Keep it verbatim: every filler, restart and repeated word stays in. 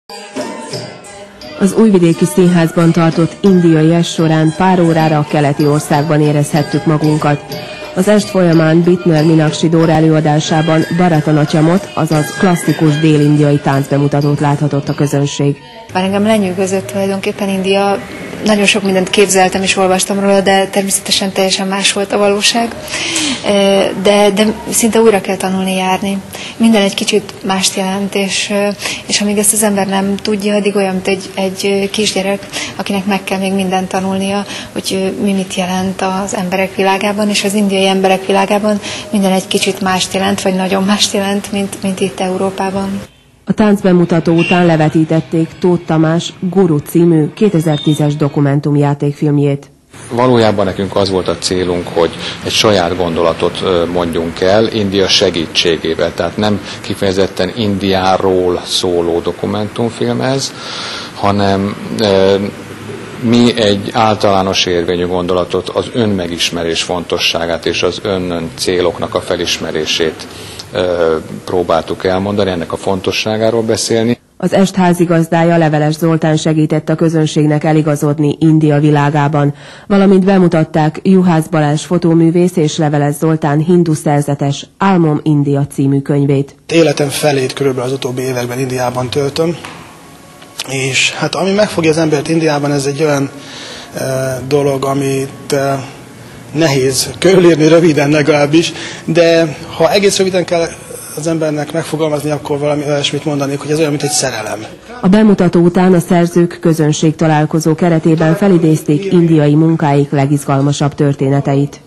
Az Újvidéki Színházban tartott indiai est során pár órára a keleti országban érezhettük magunkat. Az est folyamán Bitner Minakshi Dóra előadásában Bharatanatyamot, azaz klasszikus dél-indiai táncbemutatót láthatott a közönség. Már engem lenyűgözött tulajdonképpen India. Nagyon sok mindent képzeltem és olvastam róla, de természetesen teljesen más volt a valóság. De, de szinte újra kell tanulni járni. Minden egy kicsit mást jelent, és, és amíg ezt az ember nem tudja, addig olyan, mint egy, egy kisgyerek, akinek meg kell még mindent tanulnia, hogy mi mit jelent az emberek világában, és az indiai emberek világában minden egy kicsit mást jelent, vagy nagyon mást jelent, mint, mint itt Európában. A táncbemutató után levetítették Tóth Tamás Guru című kétezer-tízes dokumentumjátékfilmjét. Valójában nekünk az volt a célunk, hogy egy saját gondolatot mondjunk el India segítségével, tehát nem kifejezetten Indiáról szóló dokumentumfilm ez, hanem mi egy általános érvényű gondolatot, az önmegismerés fontosságát és az ön céloknak a felismerését próbáltuk elmondani, ennek a fontosságáról beszélni. Az est házigazdája, Leveles Zoltán segített a közönségnek eligazodni India világában, valamint bemutatták Juhász Balázs fotóművész és Leveles Zoltán hindu szerzetes Álmom India című könyvét. Életem felét körülbelül az utóbbi években Indiában töltöm, és hát ami megfogja az embert Indiában, ez egy olyan e, dolog, amit e, nehéz körülírni röviden legalábbis, de ha egész röviden kell az embernek megfogalmazni, akkor valami olyasmit mondanék, hogy ez olyan, mint egy szerelem. A bemutató után a szerzők közönség találkozó keretében felidézték indiai munkáik legizgalmasabb történeteit.